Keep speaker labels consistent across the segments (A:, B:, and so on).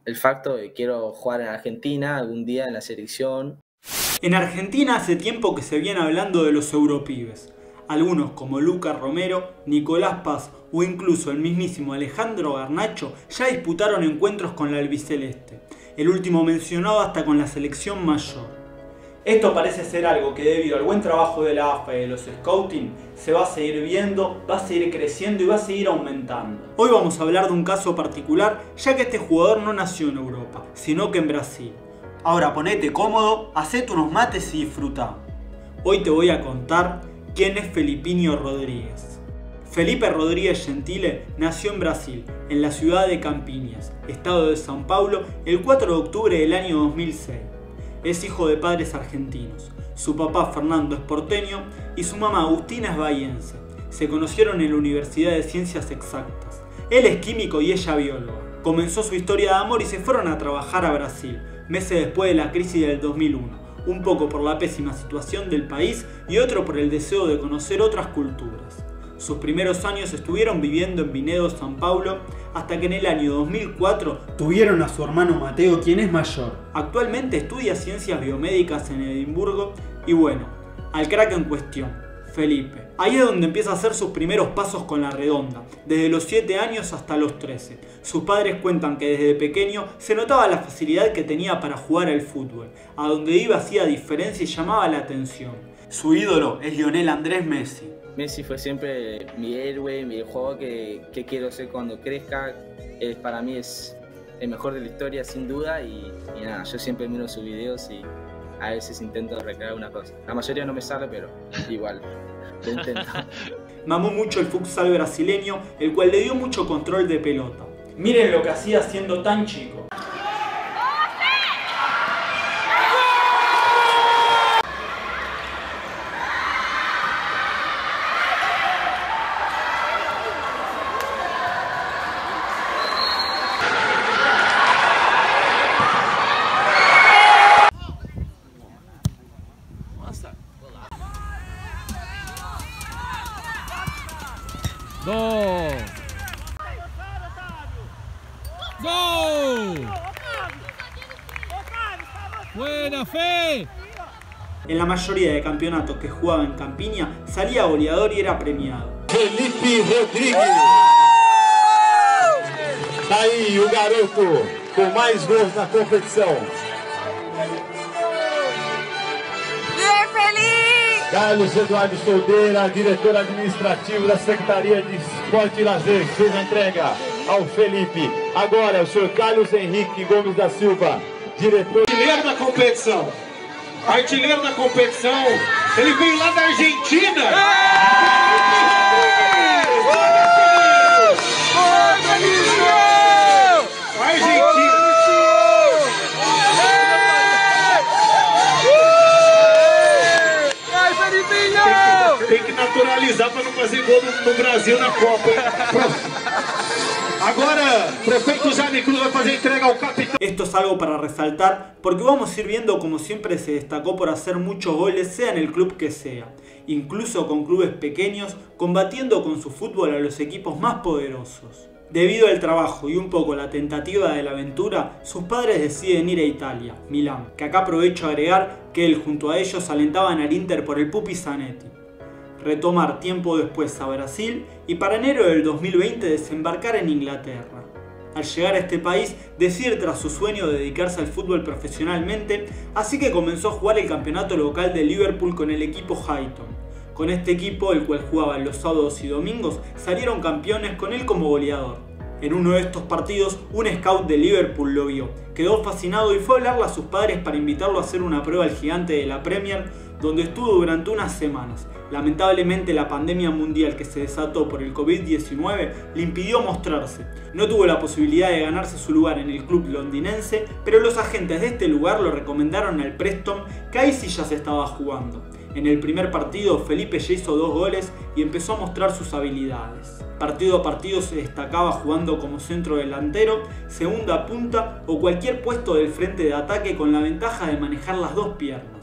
A: el facto de que quiero jugar en Argentina algún día en la selección.
B: En Argentina hace tiempo que se viene hablando de los europibes. Algunos como Lucas Romero, Nicolás Paz o incluso el mismísimo Alejandro Garnacho ya disputaron encuentros con la albiceleste, el último mencionado hasta con la selección mayor. Esto parece ser algo que debido al buen trabajo de la AFA y de los scouting se va a seguir viendo, va a seguir creciendo y va a seguir aumentando. Hoy vamos a hablar de un caso particular, ya que este jugador no nació en Europa, sino que en Brasil. Ahora ponete cómodo, hacete unos mates y disfruta. Hoy te voy a contar quién es Felipinho Rodríguez. Felipe Rodríguez Gentile nació en Brasil, en la ciudad de Campinas, estado de São Paulo, el 4 de octubre del año 2006. Es hijo de padres argentinos. Su papá Fernando es porteño y su mamá Agustina es bahiense. Se conocieron en la Universidad de Ciencias Exactas. Él es químico y ella bióloga. Comenzó su historia de amor y se fueron a trabajar a Brasil, meses después de la crisis del 2001. Un poco por la pésima situación del país y otro por el deseo de conocer otras culturas. Sus primeros años estuvieron viviendo en Vinedo, São Paulo, hasta que en el año 2004 tuvieron a su hermano Mateo, quien es mayor. Actualmente estudia ciencias biomédicas en Edimburgo y bueno, al crack en cuestión, Felipe. Ahí es donde empieza a hacer sus primeros pasos con la redonda, desde los 7 años hasta los 13. Sus padres cuentan que desde pequeño se notaba la facilidad que tenía para jugar al fútbol, a donde iba hacía diferencia y llamaba la atención. Su ídolo es Lionel Andrés Messi.
A: Messi fue siempre mi héroe, el jugador que quiero ser cuando crezca. Para mí es el mejor de la historia sin duda y nada, yo siempre miro sus videos y a veces intento recrear una cosa. La mayoría no me sale, pero igual, lo intento.
B: Mamó mucho el futsal brasileño, el cual le dio mucho control de pelota. Miren lo que hacía siendo tan chico.
C: ¡Gol! ¡Gol! ¡Buena Fe!
B: En la mayoría de campeonatos que jugaba en Campinas salía goleador y era premiado.
D: Felipe Rodríguez. Tá aí o garoto com mais gols na competição. Carlos Eduardo Soldeira, diretor administrativo da Secretaria de Esporte e Lazer, fez a entrega ao Felipe. Agora o senhor Carlos Henrique Gomes da Silva, diretor... Artilheiro da competição. Artilheiro da competição. Ele veio lá da Argentina. Argentina. Tem que naturalizar para não fazer gol no Brasil na Copa. Agora, prefeito Jaime Cruz vai fazer entrega ao capitão.
B: Esto es algo para resaltar porque vamos a ir viendo como siempre se destacó por hacer muchos goles, sea en el club que sea. Incluso con clubes pequeños, combatiendo con su fútbol a los equipos más poderosos. Debido al trabajo y un poco la tentativa de la aventura, sus padres deciden ir a Italia, Milán, que acá aprovecho a agregar que él junto a ellos alentaban al Inter por el Pupi Zanetti. Retomar tiempo después a Brasil y para enero del 2020 desembarcar en Inglaterra. Al llegar a este país, decide tras su sueño de dedicarse al fútbol profesionalmente, así que comenzó a jugar el campeonato local de Liverpool con el equipo Highton. Con este equipo, el cual jugaba los sábados y domingos, salieron campeones con él como goleador. En uno de estos partidos, un scout de Liverpool lo vio, quedó fascinado y fue a hablarle a sus padres para invitarlo a hacer una prueba al gigante de la Premier, donde estuvo durante unas semanas. Lamentablemente la pandemia mundial que se desató por el COVID-19 le impidió mostrarse. No tuvo la posibilidad de ganarse su lugar en el club londinense, pero los agentes de este lugar lo recomendaron al Preston, que ahí sí ya se estaba jugando. En el primer partido Felipe ya hizo 2 goles y empezó a mostrar sus habilidades. Partido a partido se destacaba jugando como centro delantero, segunda punta o cualquier puesto del frente de ataque con la ventaja de manejar las 2 piernas.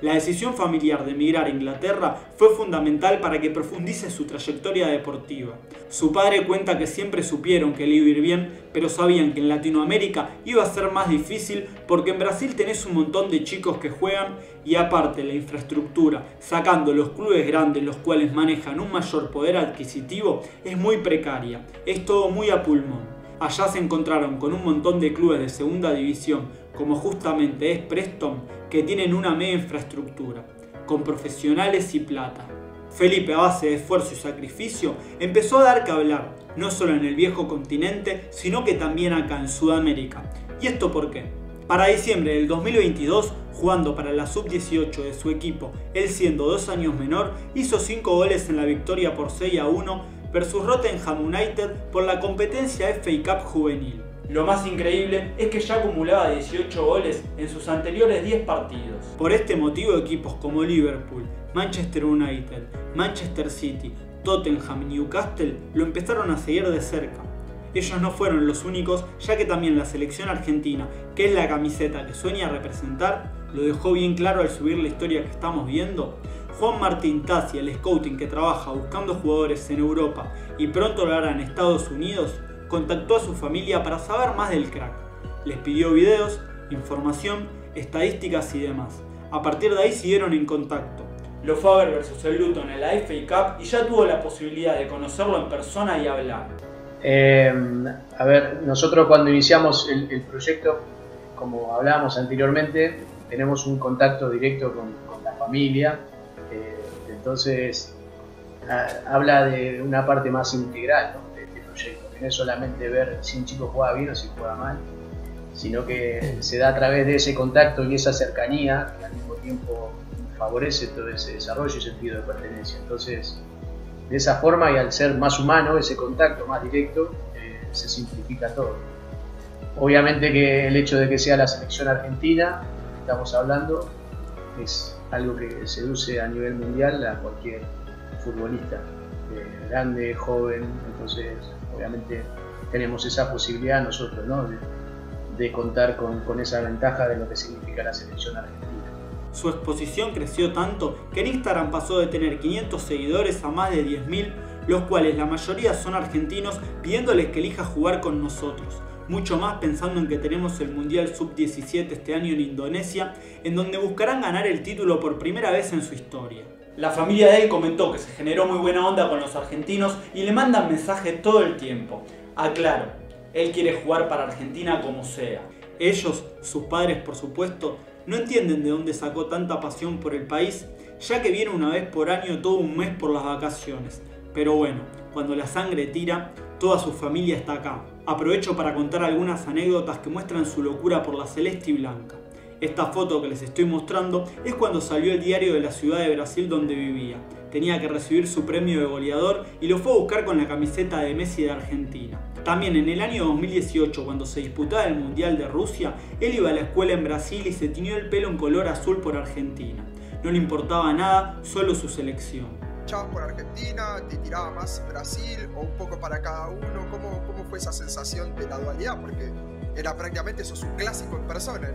B: La decisión familiar de emigrar a Inglaterra fue fundamental para que profundice su trayectoria deportiva. Su padre cuenta que siempre supieron que le iba a ir bien, pero sabían que en Latinoamérica iba a ser más difícil porque en Brasil tenés un montón de chicos que juegan y aparte la infraestructura, sacando los clubes grandes los cuales manejan un mayor poder adquisitivo, es muy precaria, es todo muy a pulmón. Allá se encontraron con un montón de clubes de segunda división, como justamente es Preston, que tienen una mega infraestructura, con profesionales y plata. Felipe, a base de esfuerzo y sacrificio, empezó a dar que hablar, no solo en el viejo continente, sino que también acá en Sudamérica. ¿Y esto por qué? Para diciembre del 2022, jugando para la sub-18 de su equipo, él siendo 2 años menor, hizo 5 goles en la victoria por 6-1 versus Rotherham United por la competencia FA Cup juvenil. Lo más increíble es que ya acumulaba 18 goles en sus anteriores 10 partidos. Por este motivo, equipos como Liverpool, Manchester United, Manchester City, Tottenham y Newcastle lo empezaron a seguir de cerca. Ellos no fueron los únicos, ya que también la selección argentina, que es la camiseta que sueña representar, lo dejó bien claro al subir la historia que estamos viendo. Juan Martín Tassi, el scouting que trabaja buscando jugadores en Europa y pronto lo hará en Estados Unidos, contactó a su familia para saber más del crack. Les pidió videos, información, estadísticas y demás. A partir de ahí siguieron en contacto. Lo fue a ver versus el Luton en la FA Cup y ya tuvo la posibilidad de conocerlo en persona y hablar.
E: A ver, nosotros cuando iniciamos el proyecto, como hablábamos anteriormente, tenemos un contacto directo con la familia, entonces habla de una parte más integral, ¿no?, de este proyecto. No es solamente ver si un chico juega bien o si juega mal, sino que se da a través de ese contacto y esa cercanía que al mismo tiempo favorece todo ese desarrollo y sentido de pertenencia. Entonces, de esa forma y al ser más humano, ese contacto más directo, se simplifica todo. Obviamente que el hecho de que sea la selección argentina, que estamos hablando, es algo que seduce a nivel mundial a cualquier futbolista, grande, joven. Entonces obviamente tenemos esa posibilidad nosotros, ¿no?, de contar con esa ventaja de lo que significa la selección argentina.
B: Su exposición creció tanto que en Instagram pasó de tener 500 seguidores a más de 10.000, los cuales la mayoría son argentinos pidiéndoles que elija jugar con nosotros. Mucho más pensando en que tenemos el Mundial Sub-17 este año en Indonesia, en donde buscarán ganar el título por primera vez en su historia. La familia de él comentó que se generó muy buena onda con los argentinos y le mandan mensajes todo el tiempo. Aclaro, él quiere jugar para Argentina como sea. Ellos, sus padres por supuesto, no entienden de dónde sacó tanta pasión por el país, ya que viene una vez por año todo un mes por las vacaciones. Pero bueno, cuando la sangre tira, toda su familia está acá. Aprovecho para contar algunas anécdotas que muestran su locura por la celeste y blanca. Esta foto que les estoy mostrando es cuando salió el diario de la ciudad de Brasil donde vivía. Tenía que recibir su premio de goleador y lo fue a buscar con la camiseta de Messi de Argentina. También en el año 2018, cuando se disputaba el Mundial de Rusia, él iba a la escuela en Brasil y se tiñó el pelo en color azul por Argentina. No le importaba nada, solo su selección.
F: ¿Echabas por Argentina? ¿Te tiraba más Brasil o un poco para cada uno? ¿Cómo fue esa sensación de la dualidad? Porque era prácticamente, sos un clásico en persona.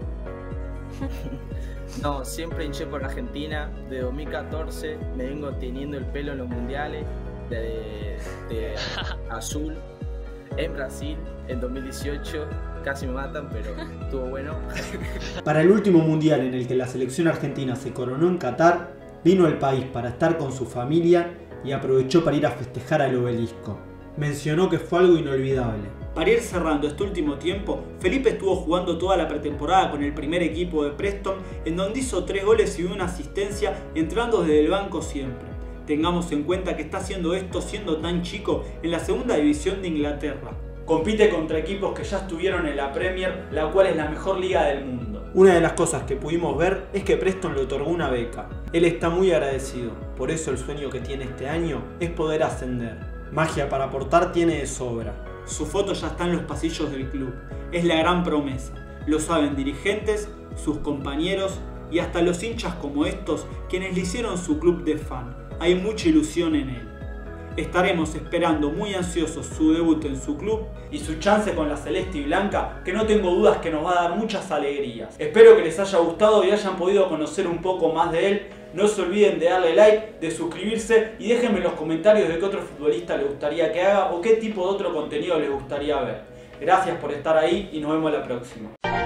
A: No, siempre hinché por Argentina. De 2014 me vengo teniendo el pelo en los mundiales de azul. En Brasil, en 2018, casi me matan, pero estuvo bueno.
B: Para el último mundial en el que la selección argentina se coronó en Qatar, vino al país para estar con su familia y aprovechó para ir a festejar al obelisco. Mencionó que fue algo inolvidable. Para ir cerrando este último tiempo, Felipe estuvo jugando toda la pretemporada con el primer equipo de Preston, en donde hizo 3 goles y una asistencia, entrando desde el banco siempre. Tengamos en cuenta que está haciendo esto siendo tan chico en la segunda división de Inglaterra. Compite contra equipos que ya estuvieron en la Premier, la cual es la mejor liga del mundo. Una de las cosas que pudimos ver es que Preston le otorgó una beca. Él está muy agradecido, por eso el sueño que tiene este año es poder ascender. Magia para aportar tiene de sobra. Su foto ya está en los pasillos del club. Es la gran promesa. Lo saben dirigentes, sus compañeros y hasta los hinchas como estos, quienes le hicieron su club de fan. Hay mucha ilusión en él. estaremos esperando muy ansiosos su debut en su club y su chance con la celeste y blanca, que no tengo dudas que nos va a dar muchas alegrías. Espero que les haya gustado y hayan podido conocer un poco más de él. No se olviden de darle like, de suscribirse y déjenme en los comentarios de qué otro futbolista les gustaría que haga o qué tipo de otro contenido les gustaría ver. Gracias por estar ahí y nos vemos la próxima.